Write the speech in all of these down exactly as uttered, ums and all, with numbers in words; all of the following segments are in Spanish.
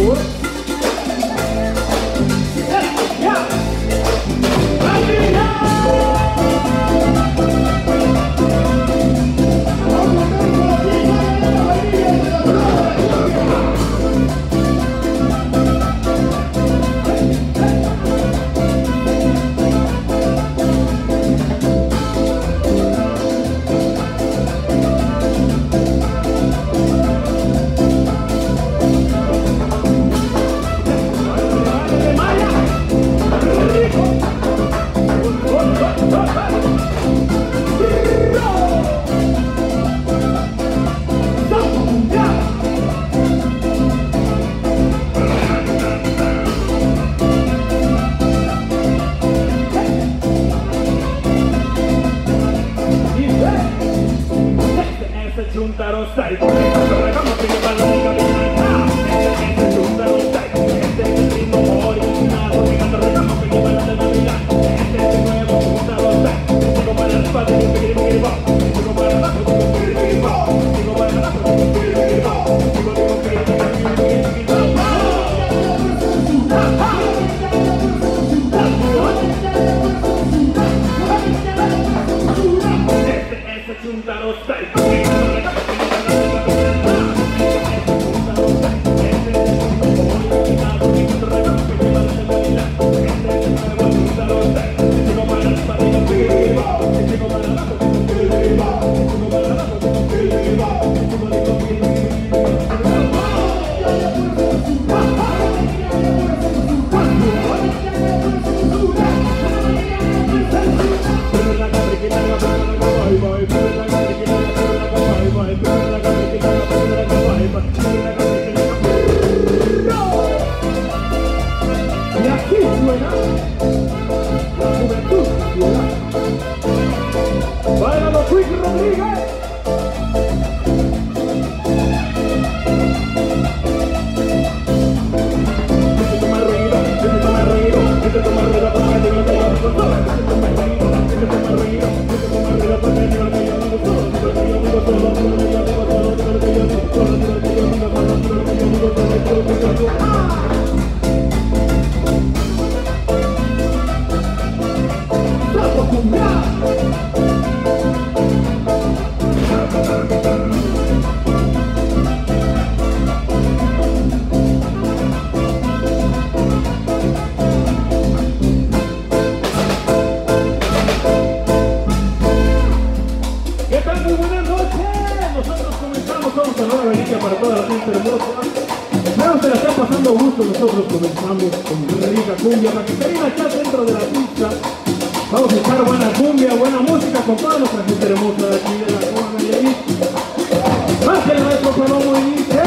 favor. ¡Ya! Nosotros comenzamos con rica cumbia, para que se venga acá dentro de la pista. Vamos a echar buena cumbia, buena música con toda nuestra gente hermosa de aquí de la Coma Nayarit. Más que el maestro Palomo y dice...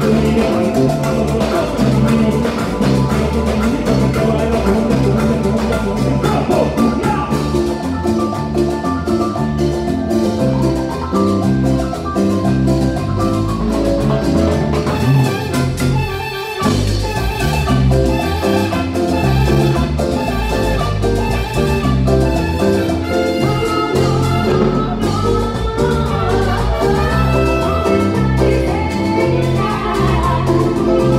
Thank you.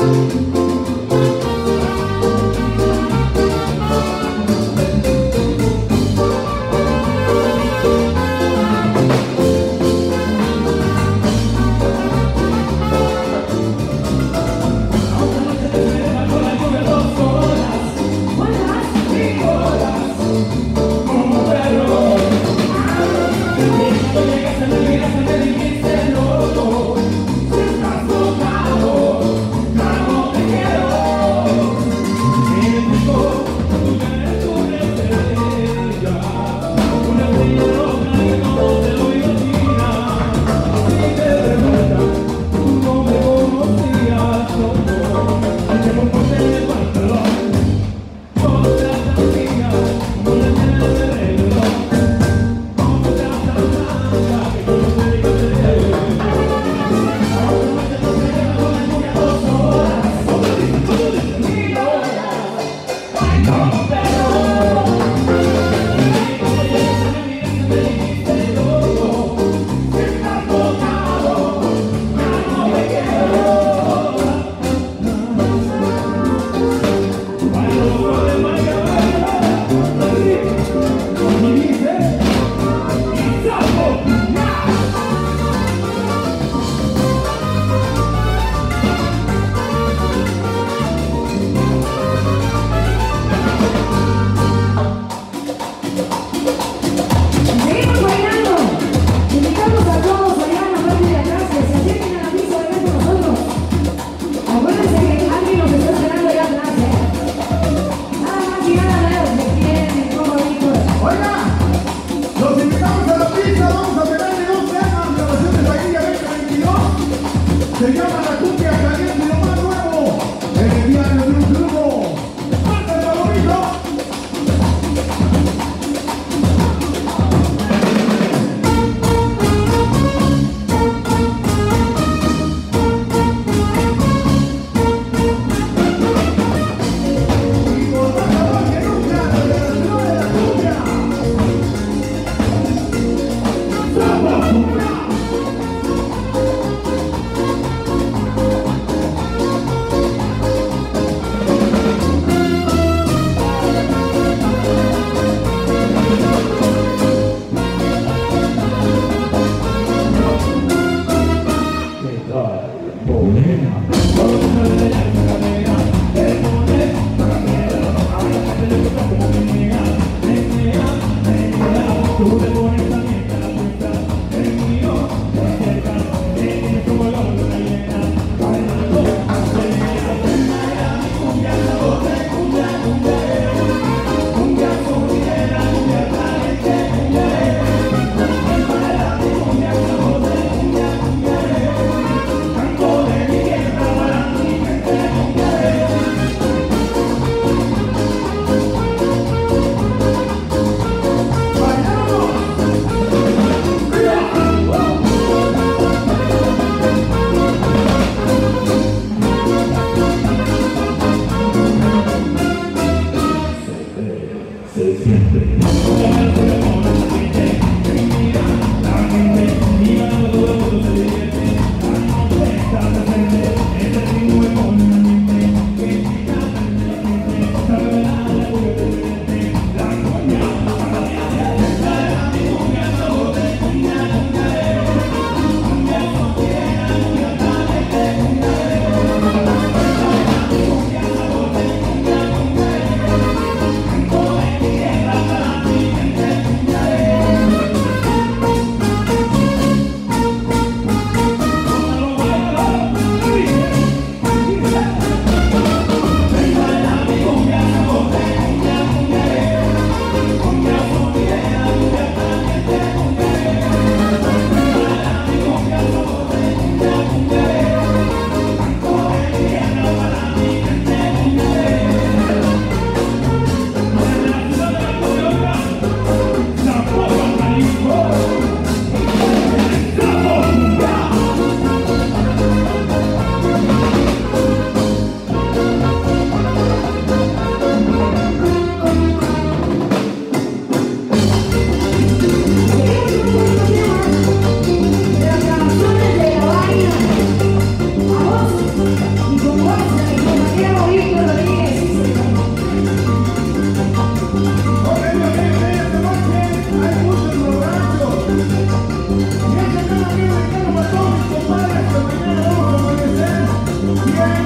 Llegas a me dijiste loco, si estás tocado, claro que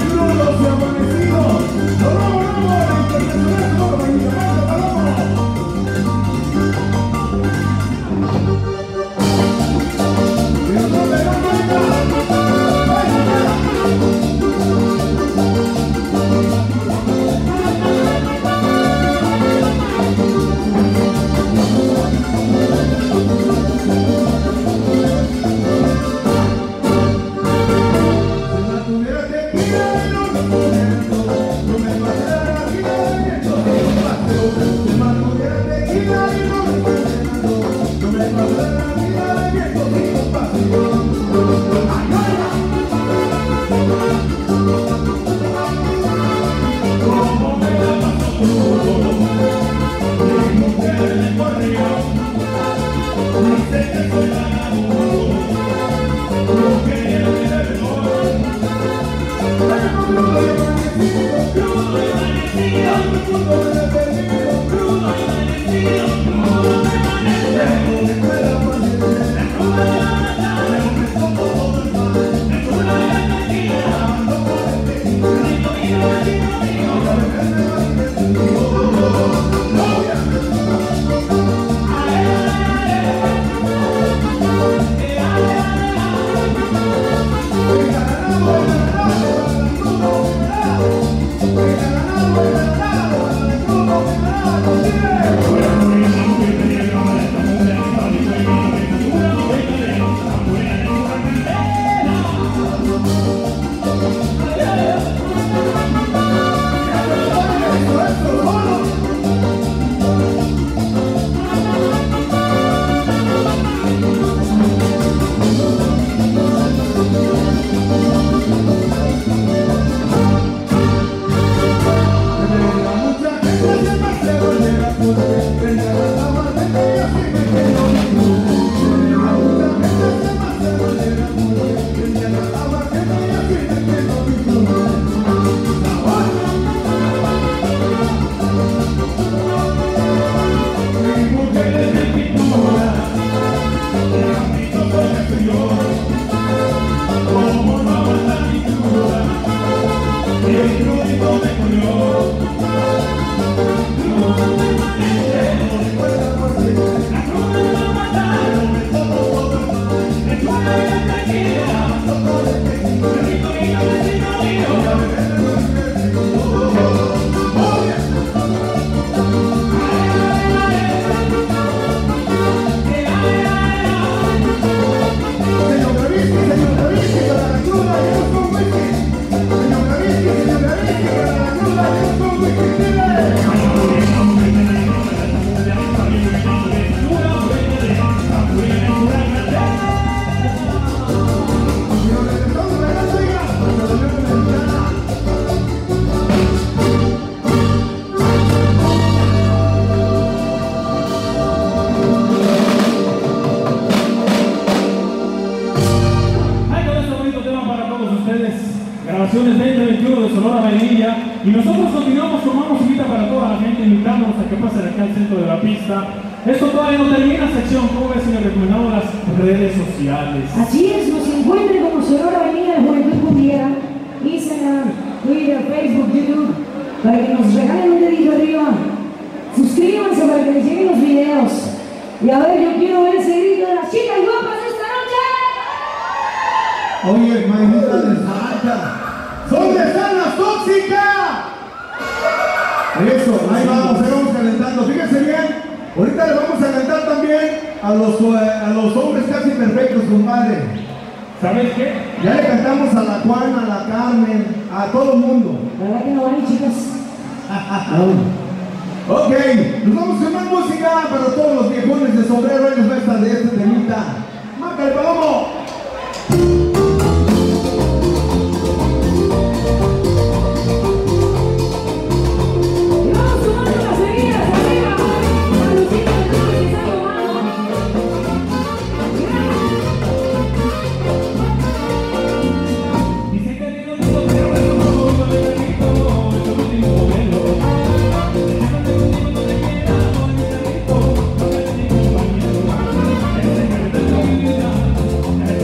Grabaciones veinte veintiuno de Sonora Vainilla, y nosotros continuamos con más musiquita para toda la gente, invitándonos a que pasen acá al centro de la pista. Esto todavía no termina sección, como ves, y le recomendamos las redes sociales. Así es, nos encuentren como Sonora Vainilla de Juventud Cumbiera, Instagram, Twitter, Facebook, YouTube, para que nos regalen un dedito arriba. Suscríbanse para que les lleguen los videos. Y a ver, yo quiero ver ese grito de las chicas guapas de esta noche. Oye, manita de Santa, ¿dónde están las tóxicas? Eso, ahí vamos, ahí vamos calentando. Fíjense bien, ahorita le vamos a cantar también a los, a los hombres casi perfectos, compadre. ¿Sabes qué? Ya le cantamos a la Juana, a la Carmen, a todo el mundo. ¿Verdad que no van, chicas? Ok, nos vamos con más música para todos los viejones de sombrero. Ahí les va esta de este temita. ¡Márcale, vamos! Thank you.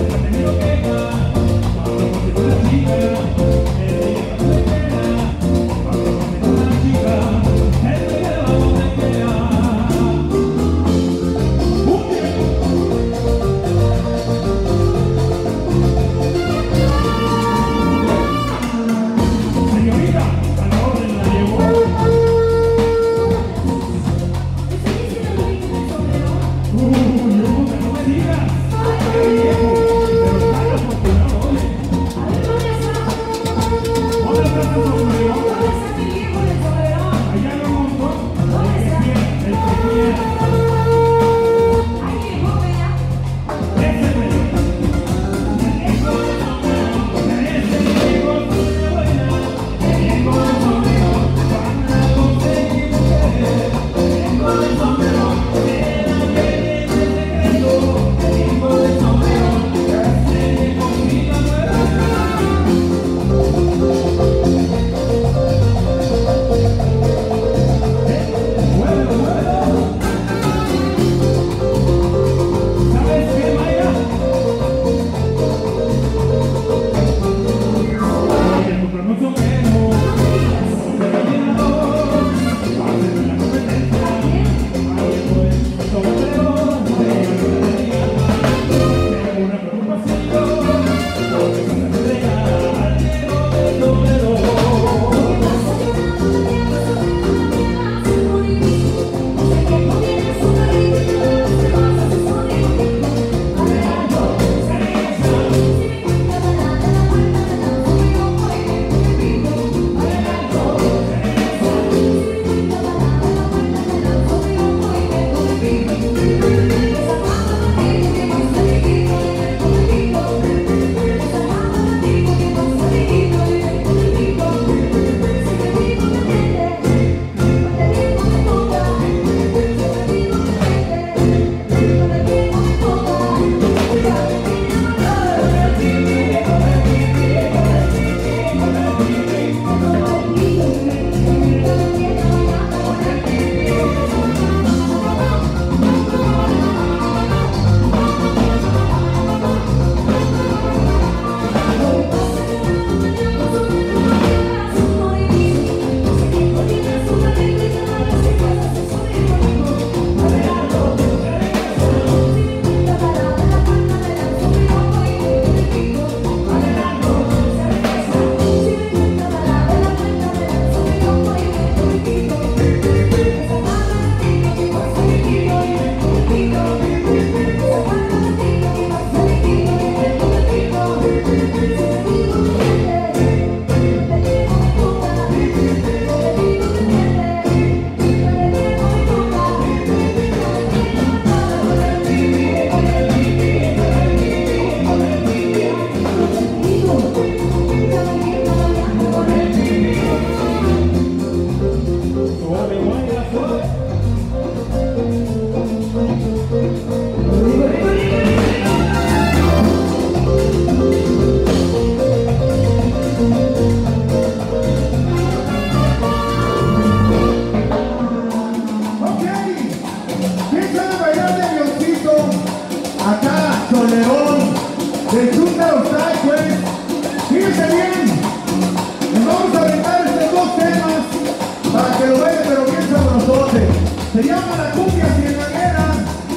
Se llama la cumbia cienanera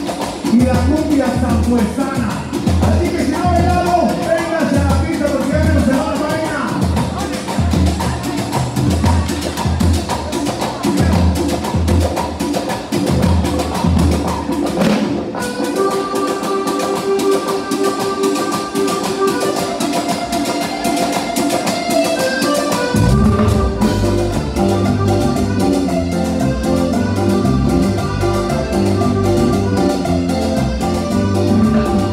y la cumbia sanjuesana. Así que si no ha bailado, véngase a la pista porque ya menos se va la vaina. Thank you.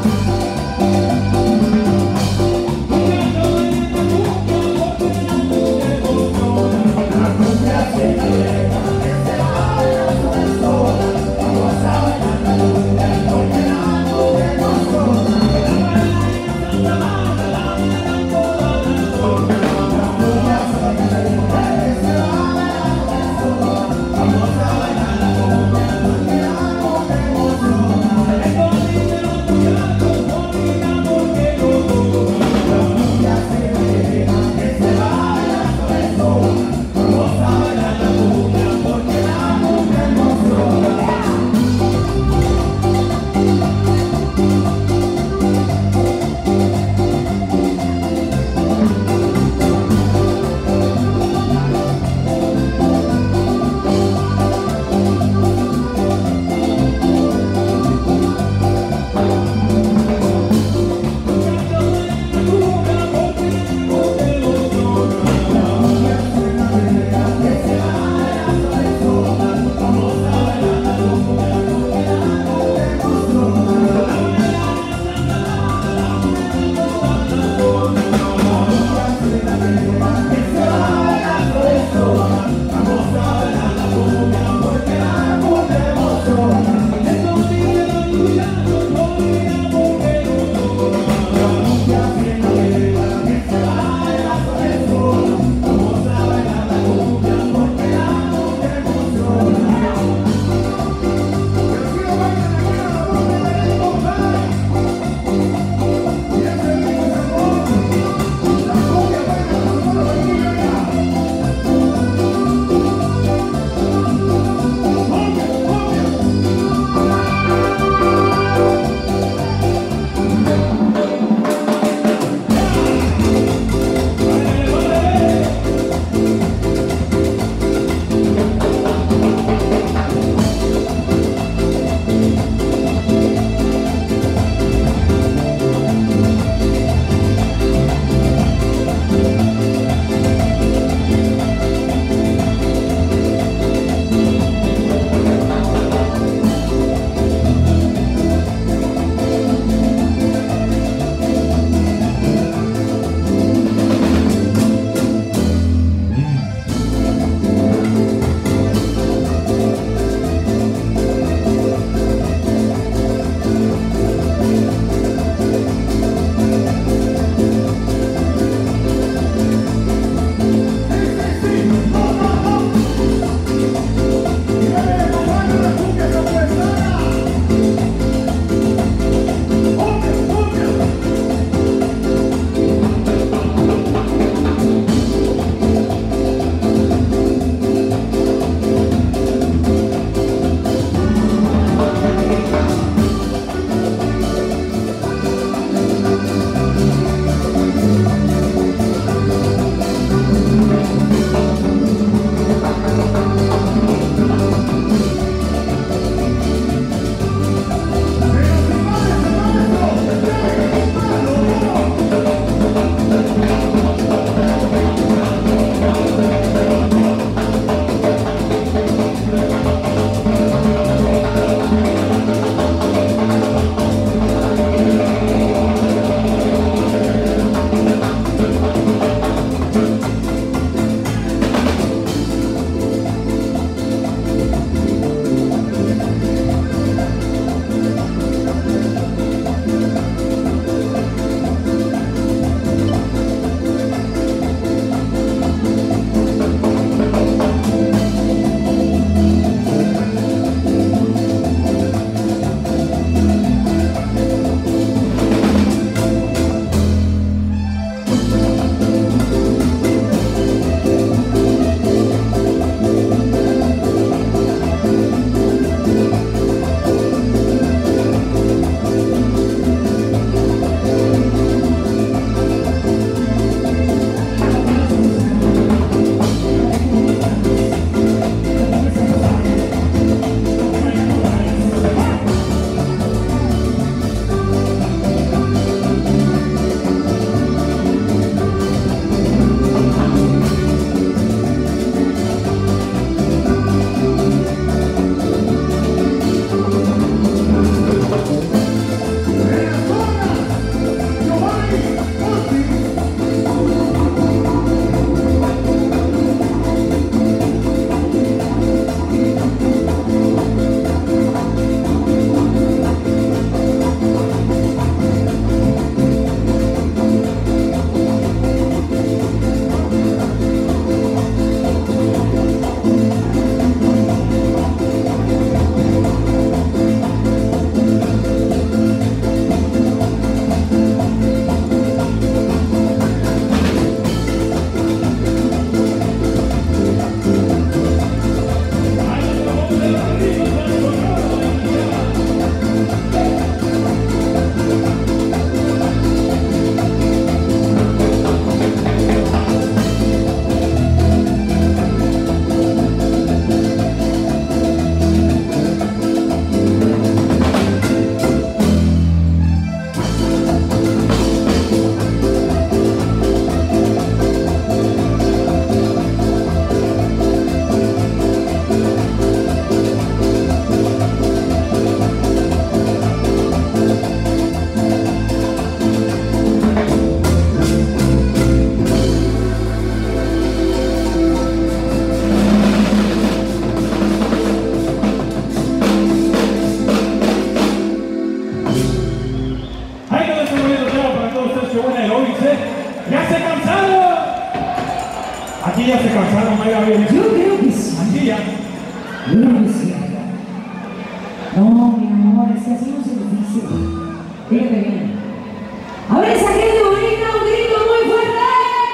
aquí ya se cansaron, vaya bien. Yo creo que sí. Aquí ya. Yo creo que sí. No, mi amor, es que así no se nos dice. Fíjate bien. A ver, esa gente bonita, un grito muy fuerte.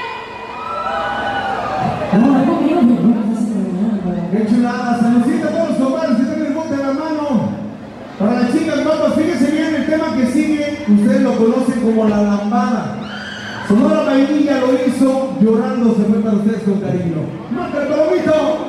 No, algo mío, no, no, no se terminando. ¡Qué chulada! Saludcita a todos los compadres que tienen el bote en la mano. Para las chicas guapas, fíjense bien el tema que sigue. Ustedes lo conocen como La Lambada. Sonora Vainilla lo hizo, llorando se fue para ustedes con cariño. ¡Mata el palomito!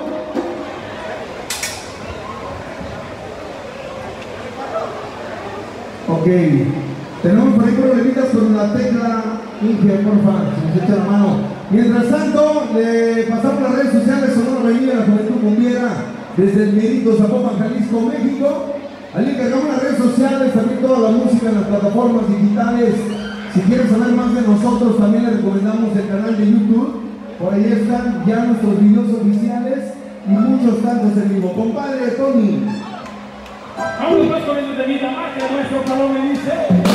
Ok, tenemos por ahí problemitas con la tecla Inge, porfa, se nos echa la mano. Mientras tanto, le pasamos las redes sociales Sonora Vainilla, la Juventud Cumbiera, desde el Mirito, Zapopan, Jalisco, México. Ahí encargamos las redes sociales, también toda la música en las plataformas digitales. Si quieren saber más de nosotros, también les recomendamos el canal de YouTube. Por ahí están ya nuestros videos oficiales y muchos tantos en vivo. Compadre Tony. Vamos más con el de vida más que nuestro calor me dice.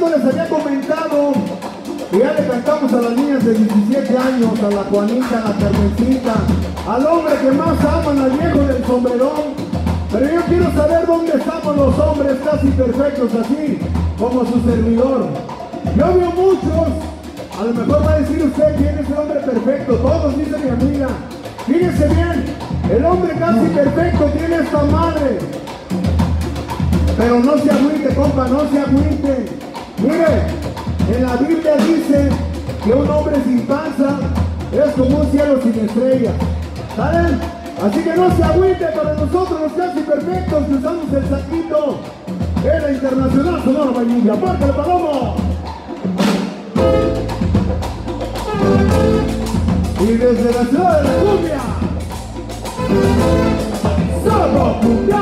ratito les había comentado que ya le cantamos a las niñas de diecisiete años, a la Juanita, a la Carmencita, al hombre que más aman, al viejo del sombrerón. Pero yo quiero saber dónde estamos los hombres casi perfectos, así como su servidor. Yo veo muchos, a lo mejor va a decir usted quién es el hombre perfecto, todos, dice mi amiga. Fíjense bien, el hombre casi perfecto tiene esta madre. Pero no se agüite, compa, no se agüite. Mire, en la Biblia dice que un hombre sin panza es como un cielo sin estrellas. ¿Saben? Así que no se agüite, para nosotros los casi perfectos que usamos el saquito de la Internacional Sonora Vainilla. ¡Marca el palomo! Y desde la ciudad de la cumbia, ¡Solo Cumbia!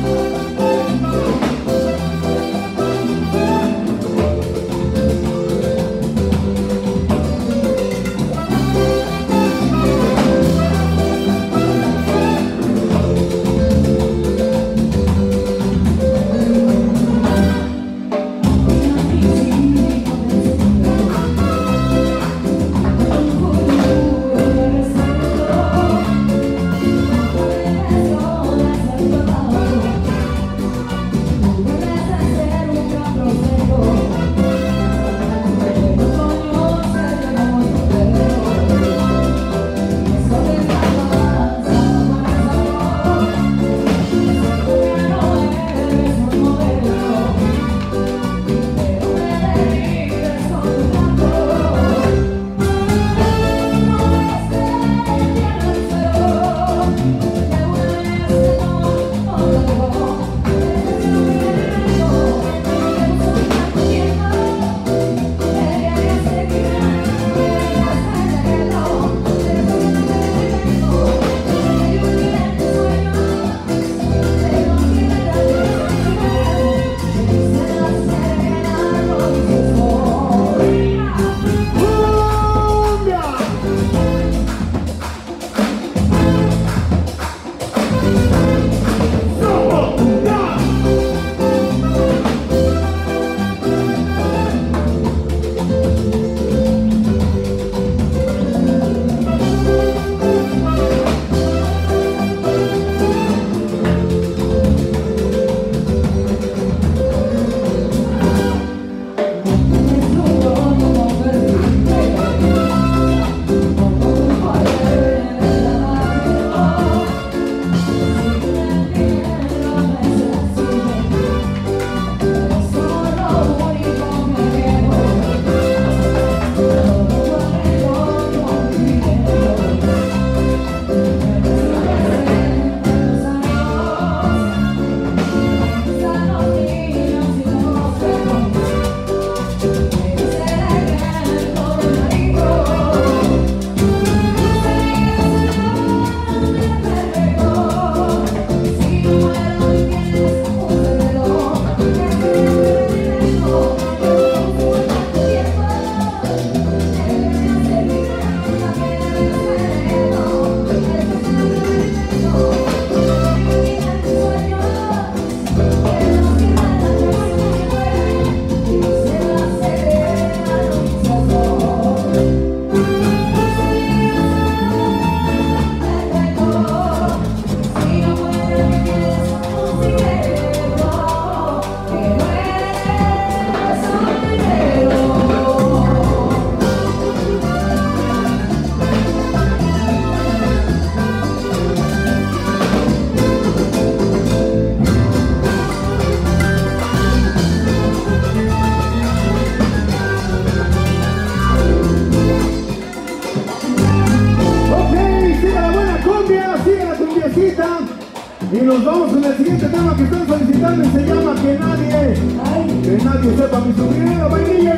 Y nos vamos con el siguiente tema que están solicitando y se llama Que Nadie, que nadie sepa, mi sobrina Vainilla.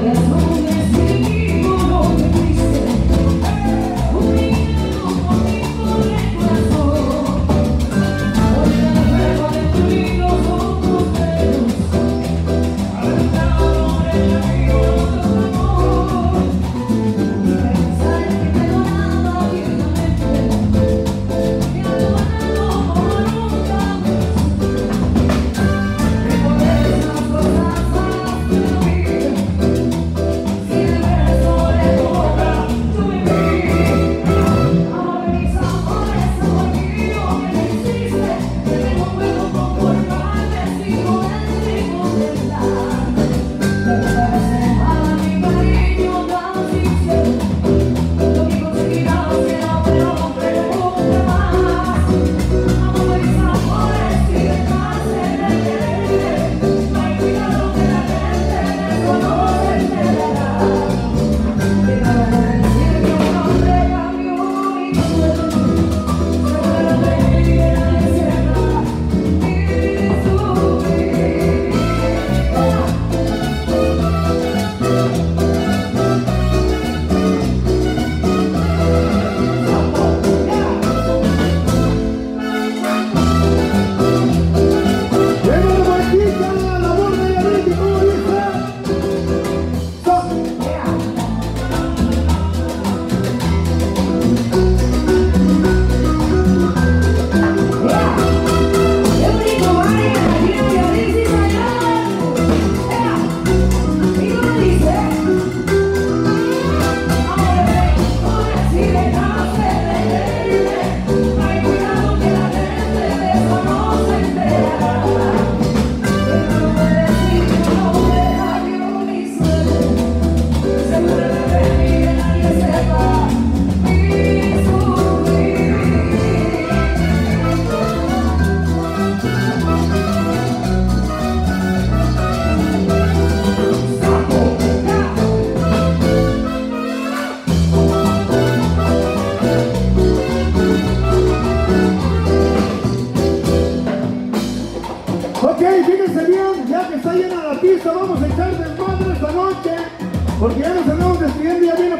Conmigo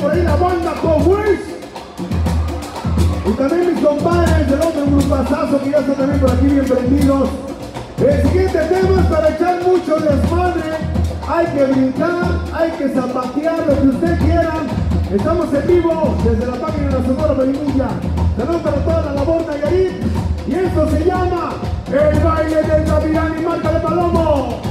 por ahí la banda Cowboys. Y también mis compadres del otro grupazazo que ya están también por aquí bien prendidos. El siguiente tema es para echar mucho desmadre. Hay que brincar, hay que zapatear, lo que usted quiera. Estamos en vivo desde la página de la Sonora Vainilla. Saludos para toda la labor Nayarit. Y esto se llama el baile del Gavilán y Marca de Palomo.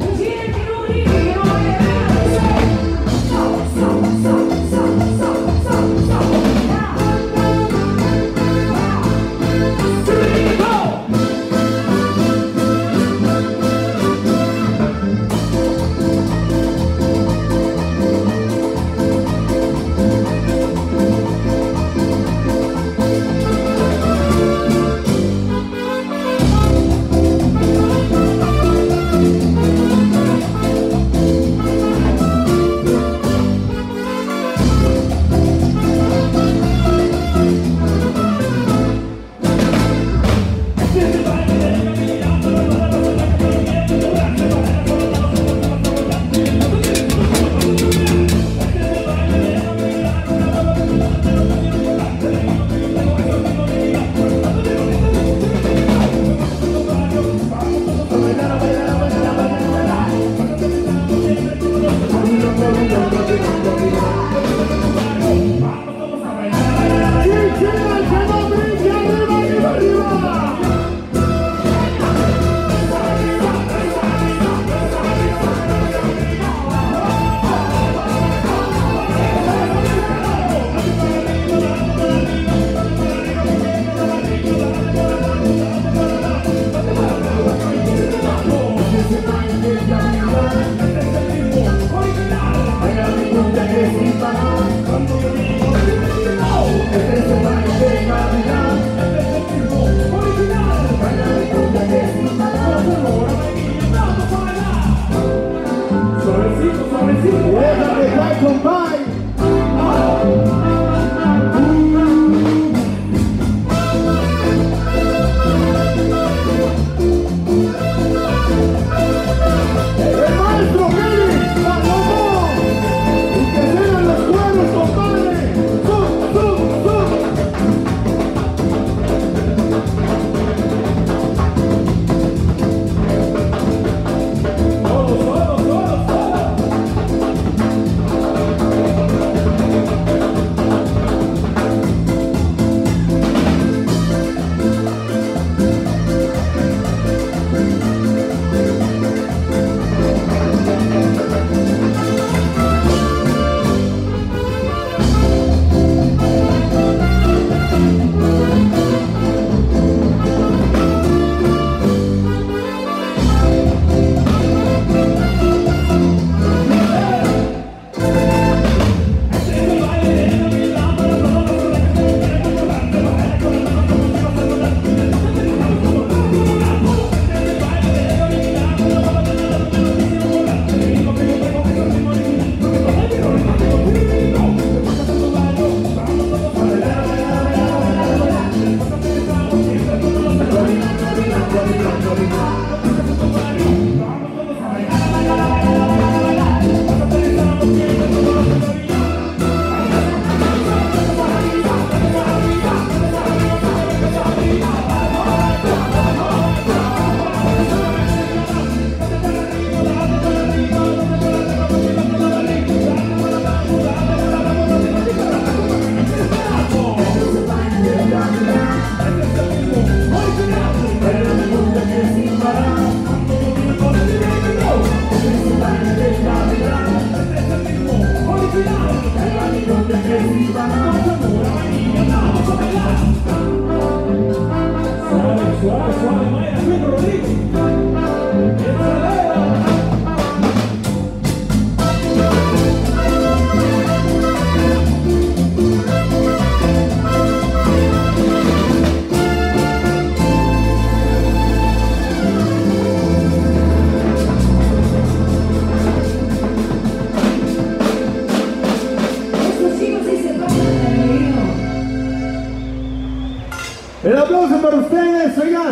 El aplauso para ustedes, oigan.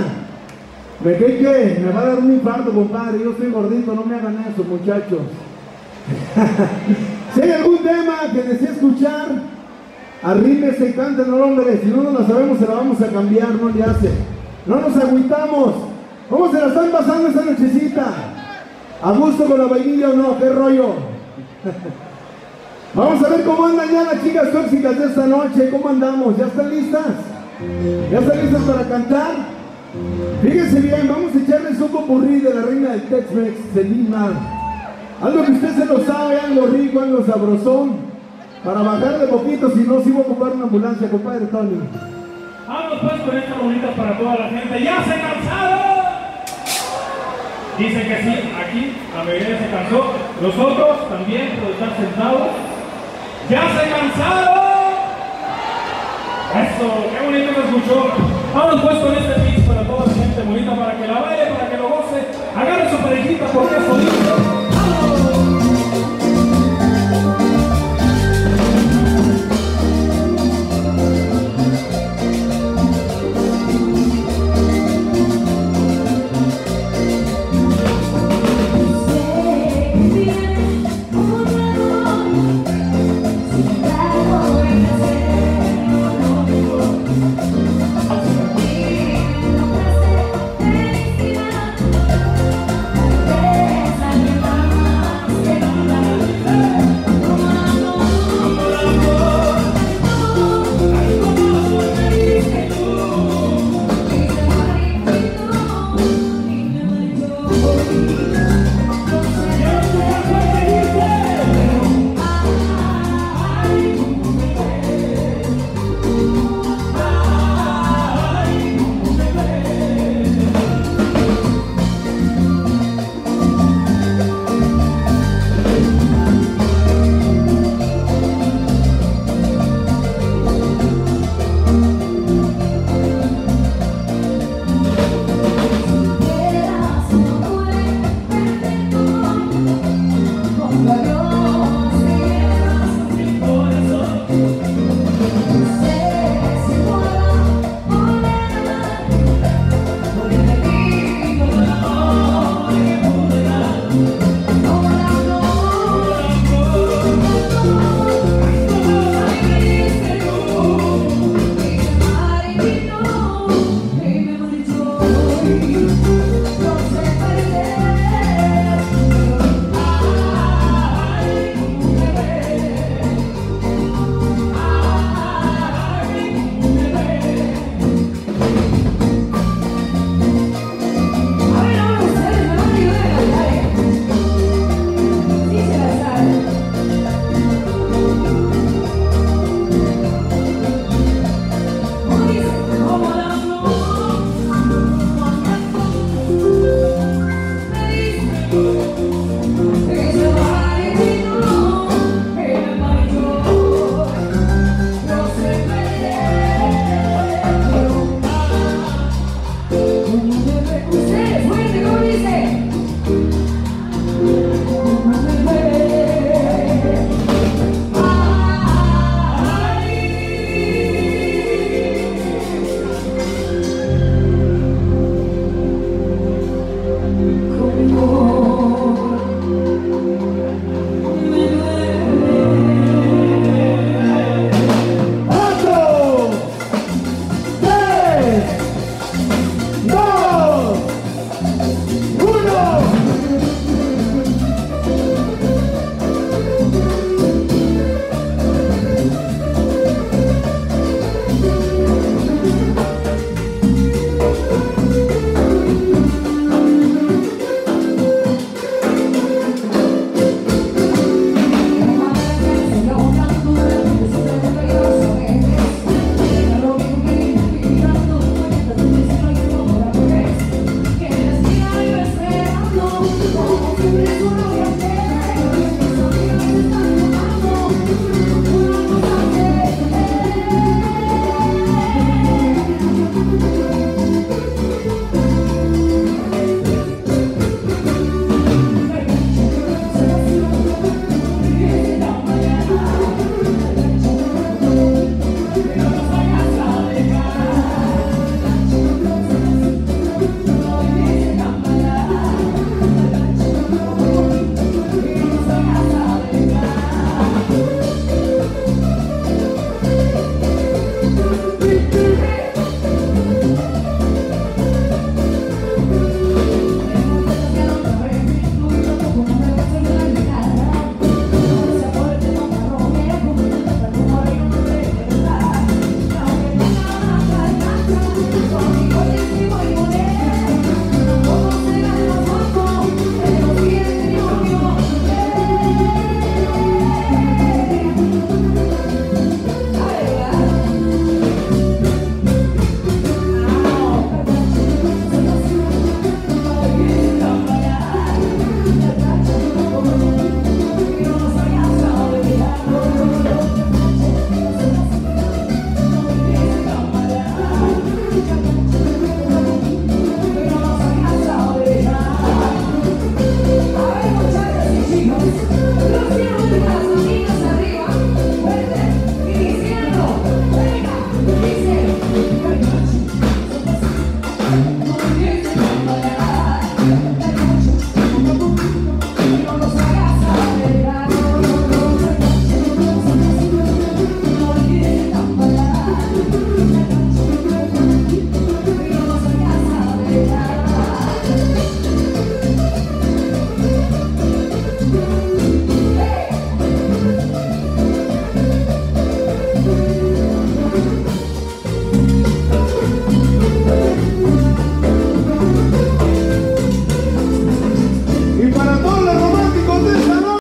¿Me creen que me va a dar un infarto, compadre? Yo soy gordito, no me hagan eso, muchachos. Si hay algún tema que desee escuchar, arrímese y cántenos, hombre. Si no nos la sabemos, se la vamos a cambiar, no le hace. No nos agüitamos. ¿Cómo se la están pasando esta nochecita? ¿A gusto con la vainilla o no? ¿Qué rollo? Vamos a ver cómo andan ya las chicas tóxicas de esta noche. ¿Cómo andamos? ¿Ya están listas? ¿Ya están listas para cantar? Fíjense bien, vamos a echarles un popurrí de la reina del Tex-Mex, Selena. Algo que usted se lo sabe, algo rico, algo sabrosón. Para bajarle poquito, si no, sí voy a ocupar una ambulancia, compadre Tony. Vamos pues con esta bonita para toda la gente. ¡Ya se cansaron! Dicen que sí, aquí la mayoría se cansó. Los otros también, por estar sentados. ¡Ya se cansaron! Eso, qué bonito se escuchó. Vamos pues con este mix para toda la gente bonita, para que la baile, para que lo goce. Agarre su parejita porque es bonito. ¡Vamos!